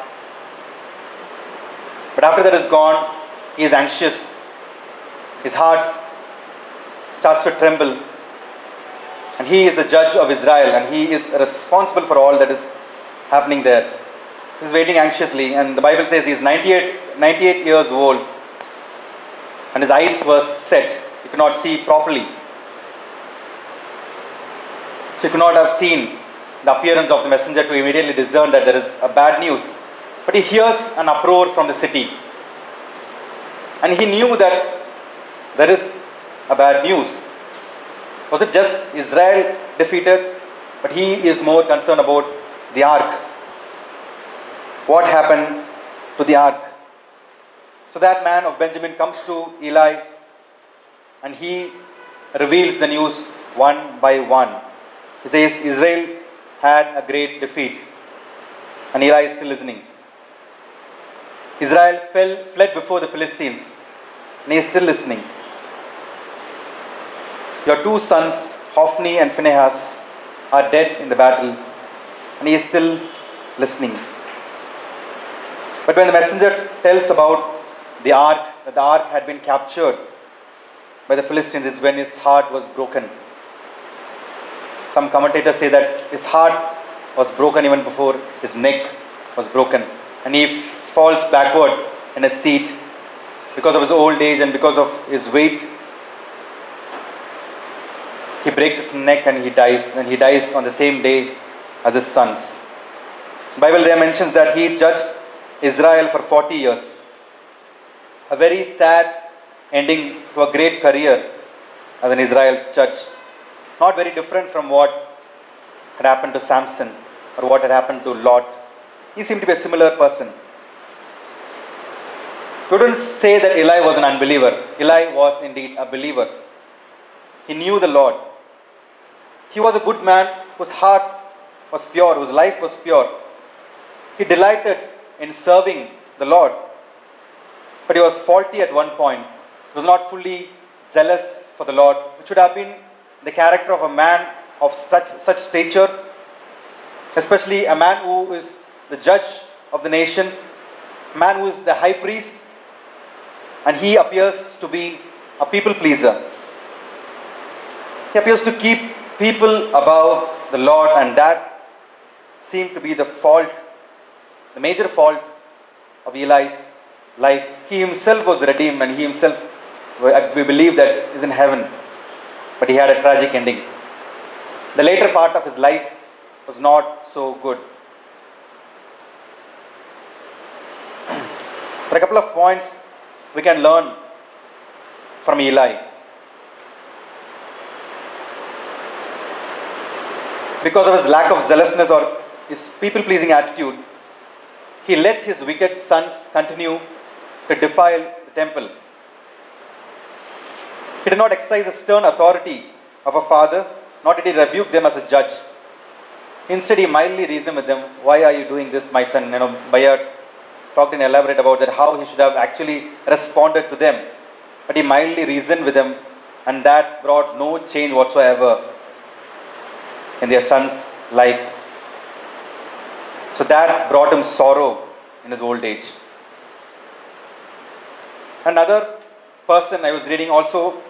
But after that is gone, he is anxious. His heart starts to tremble. And he is the judge of Israel, and he is responsible for all that is happening there. He is waiting anxiously, and the Bible says he is ninety-eight, ninety-eight years old, and his eyes were set. He could not see properly. So he could not have seen the appearance of the messenger to immediately discern that there is a bad news. But he hears an uproar from the city. And he knew that there is a bad news. Was it just Israel defeated? But he is more concerned about the ark. What happened to the ark? So that man of Benjamin comes to Eli and he reveals the news one by one. He says Israel had a great defeat. And Eli is still listening. Israel fell, fled before the Philistines, and he is still listening. Your two sons, Hophni and Phinehas, are dead in the battle, and he is still listening. But when the messenger tells about the ark, that the ark had been captured by the Philistines, is when his heart was broken. Some commentators say that his heart was broken even before his neck was broken, and he falls backward in his seat because of his old age and because of his weight. He breaks his neck and he dies, and he dies on the same day as his sons. The Bible there mentions that he judged Israel for forty years. A very sad ending to a great career as an Israel's judge. Not very different from what had happened to Samson or what had happened to Lot. He seemed to be a similar person. We wouldn't say that Eli was an unbeliever. Eli was indeed a believer. He knew the Lord. He was a good man whose heart was pure, whose life was pure. He delighted in serving the Lord. But he was faulty at one point. He was not fully zealous for the Lord, which should have been the character of a man of such, such stature, especially a man who is the judge of the nation, a man who is the high priest, and he appears to be a people pleaser. He appears to keep people above the Lord, and that seemed to be the fault, the major fault of Eli's life. He himself was redeemed, and he himself, we believe that, is in heaven, but he had a tragic ending. The later part of his life was not so good. There are a couple of points we can learn from Eli. Because of his lack of zealousness or his people-pleasing attitude, he let his wicked sons continue to defile the temple. He did not exercise the stern authority of a father, nor did he rebuke them as a judge. Instead, he mildly reasoned with them, "Why are you doing this, my son?" You know, Bayard talked and elaborated about that, how he should have actually responded to them. But he mildly reasoned with them, and that brought no change whatsoever in their son's life. So that brought him sorrow in his old age. Another person I was reading also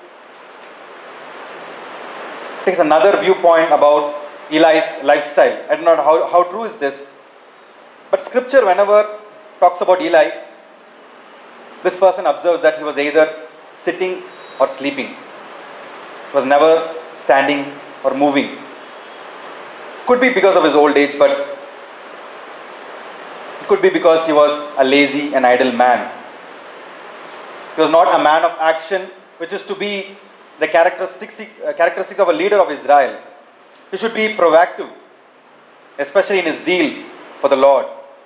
takes another viewpoint about Eli's lifestyle. I don't know how, how true is this, but scripture, whenever talks about Eli, this person observes that he was either sitting or sleeping. He was never standing or moving. Could be because of his old age, but it could be because he was a lazy and idle man. He was not a man of action, which is to be the characteristics, uh, characteristics of a leader of Israel. He should be proactive, especially in his zeal for the Lord.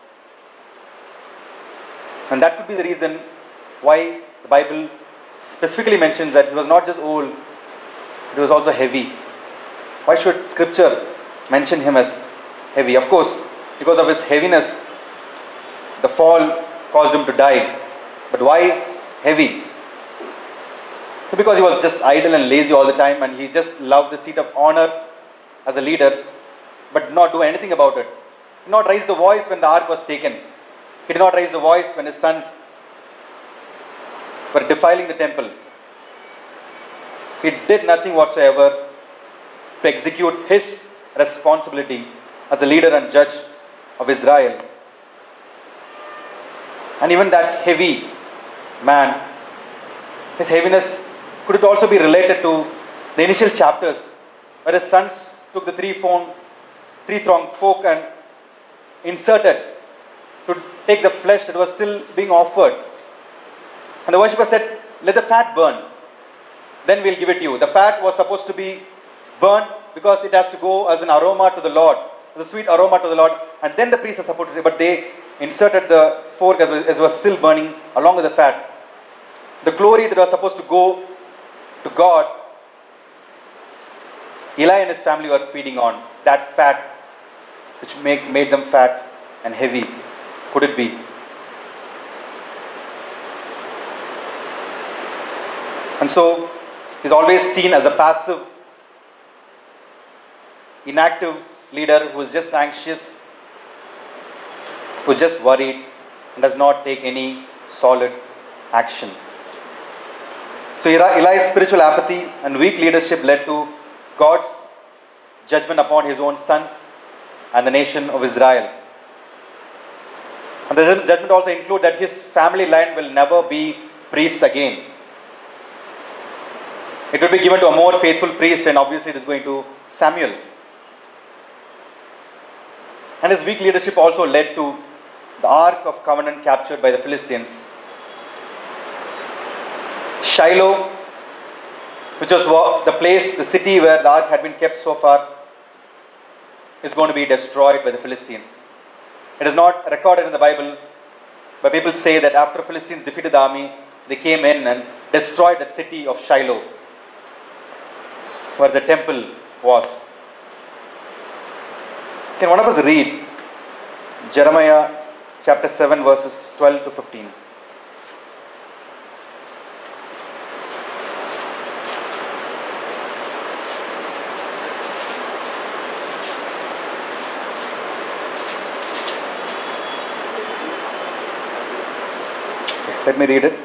And that could be the reason why the Bible specifically mentions that he was not just old, he was also heavy. Why should scripture mention him as heavy? Of course, because of his heaviness, the fall caused him to die. But why heavy? Because he was just idle and lazy all the time, and he just loved the seat of honor as a leader, but did not do anything about it. He did not raise the voice when the ark was taken. He did not raise the voice when his sons were defiling the temple. He did nothing whatsoever to execute his responsibility as a leader and judge of Israel. And even that heavy man, his heaviness, could it also be related to the initial chapters where his sons took the three-thorn, three-thorn fork and inserted to take the flesh that was still being offered. And the worshipper said, "Let the fat burn, then we'll give it to you." The fat was supposed to be burnt because it has to go as an aroma to the Lord, as a sweet aroma to the Lord, and then the priest is supposed to, but they inserted the fork as it was still burning along with the fat. The glory that was supposed to go to God, Eli and his family were feeding on that fat, which make, made them fat and heavy. Could it be? And so, he's always seen as a passive, inactive leader who is just anxious, who is just worried, and does not take any solid action. So Eli's spiritual apathy and weak leadership led to God's judgment upon his own sons and the nation of Israel. And the judgment also includes that his family line will never be priests again. It will be given to a more faithful priest, and obviously it is going to Samuel. And his weak leadership also led to the Ark of Covenant captured by the Philistines. Shiloh, which was the place, the city where the ark had been kept so far, is going to be destroyed by the Philistines. It is not recorded in the Bible, but people say that after Philistines defeated the army, they came in and destroyed that city of Shiloh, where the temple was. Can one of us read Jeremiah chapter seven, verses twelve to fifteen? Let me read it.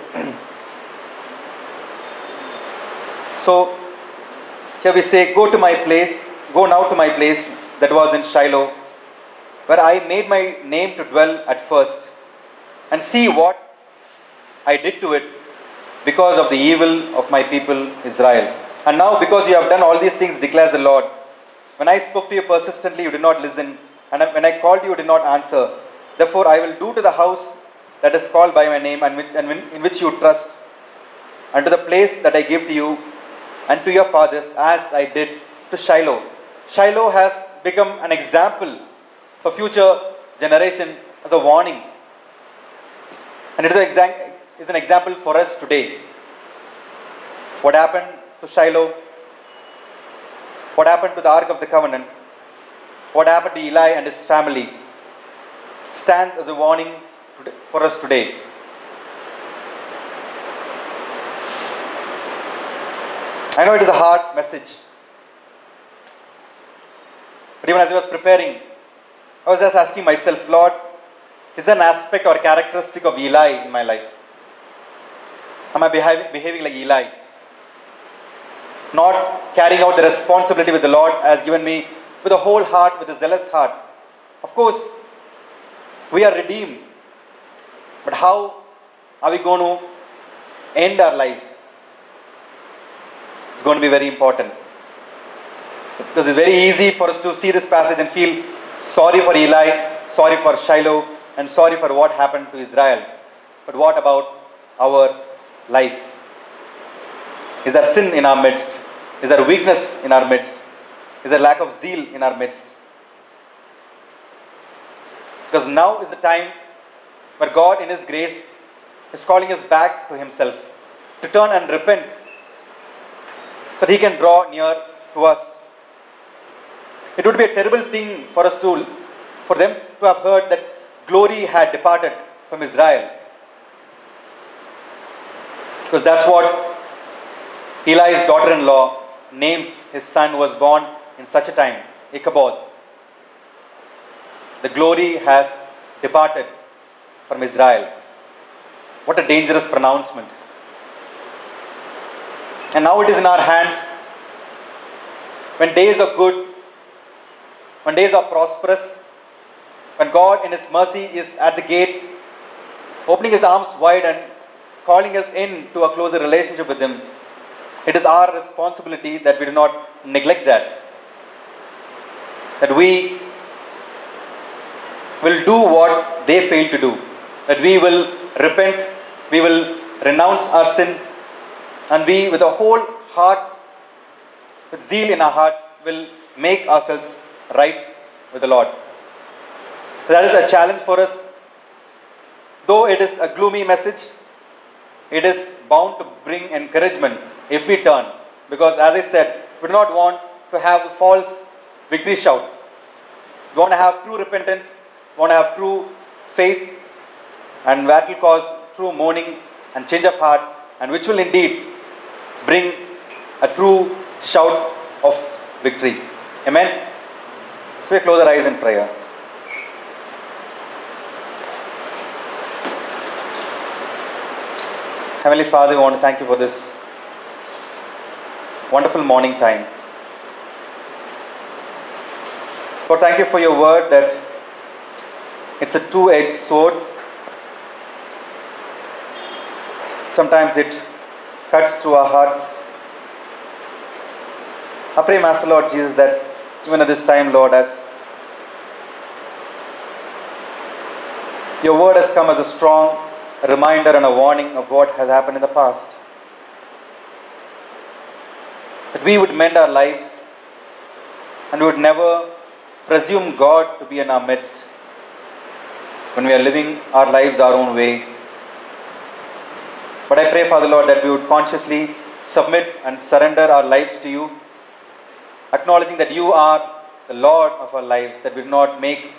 So, here we say, go to my place, go now to my place that was in Shiloh, where I made my name to dwell at first, and see what I did to it because of the evil of my people Israel. And now because you have done all these things, declares the Lord, when I spoke to you persistently, you did not listen, and when I called you, you did not answer. Therefore, I will do to the house that is called by my name and, which, and in which you trust, and to the place that I give to you and to your fathers, as I did to Shiloh. Shiloh has become an example for future generation as a warning. And it is, a exa- is an example for us today. What happened to Shiloh? What happened to the Ark of the Covenant? What happened to Eli and his family stands as a warning for us today. I know it is a hard message, but even as I was preparing, I was just asking myself, Lord, is there an aspect or characteristic of Eli in my life? Am I behaving, behaving like Eli? Not carrying out the responsibility with the Lord has given me with a whole heart, with a zealous heart. Of course, we are redeemed. But how are we going to end our lives? It's going to be very important. Because it's very easy for us to see this passage and feel sorry for Eli, sorry for Shiloh, and sorry for what happened to Israel. But what about our life? Is there sin in our midst? Is there weakness in our midst? Is there lack of zeal in our midst? Because now is the time where God in His grace is calling us back to Himself, to turn and repent, so that He can draw near to us. It would be a terrible thing for us to, for them to have heard that glory had departed from Israel. Because that's what Eli's daughter-in-law names his son who was born in such a time, Ichabod. The glory has departed from Israel. What a dangerous pronouncement. And now it is in our hands. When days are good, when days are prosperous, when God in His mercy is at the gate, opening His arms wide and calling us in to a closer relationship with Him, it is our responsibility that we do not neglect that. That we will do what they failed to do. That we will repent, we will renounce our sin, and we with a whole heart, with zeal in our hearts, will make ourselves right with the Lord. So that is a challenge for us. Though it is a gloomy message, it is bound to bring encouragement if we turn. Because as I said, we do not want to have a false victory shout. We want to have true repentance, we want to have true faith, and that will cause true mourning and change of heart, and which will indeed bring a true shout of victory. Amen? So we close our eyes in prayer. Heavenly Father, we want to thank you for this wonderful morning time. Lord, thank you for your word that it's a two-edged sword. Sometimes it cuts through our hearts. I pray, Master Lord Jesus, that even at this time, Lord, as your word has come as a strong reminder and a warning of what has happened in the past, that we would mend our lives and we would never presume God to be in our midst when we are living our lives our own way. But I pray, Father Lord, that we would consciously submit and surrender our lives to you, acknowledging that you are the Lord of our lives, that we do not make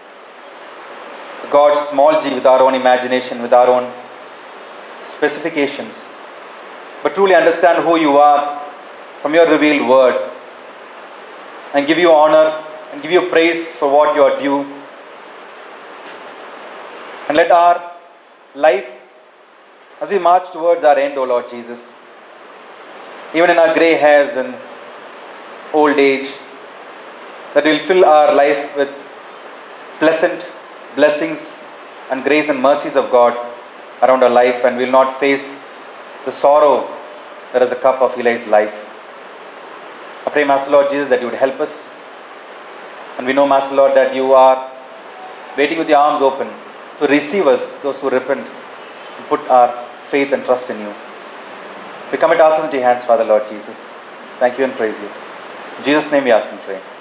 God's small g with our own imagination, with our own specifications, but truly understand who you are from your revealed word and give you honor and give you praise for what you are due. And let our life As we march towards our end, O Lord Jesus, even in our grey hairs and old age, that will fill our life with pleasant blessings and grace and mercies of God around our life, and we will not face the sorrow that is the cup of Eli's life. I pray, Master Lord Jesus, that you would help us. And we know, Master Lord, that you are waiting with your arms open to receive us, those who repent and put our faith and trust in you. We commit ourselves into your hands, Father Lord Jesus. Thank you and praise you. In Jesus' name we ask and pray.